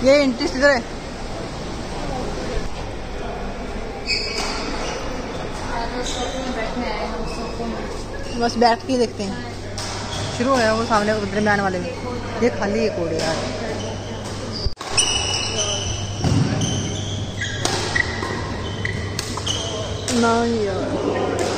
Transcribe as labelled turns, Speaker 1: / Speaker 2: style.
Speaker 1: ये इंटरेस्ट इधर है। बस बैठ के देखते हैं। शुरू है वो सामने उधर में आने वाले में। ये खाली है कोड यार। नहीं यार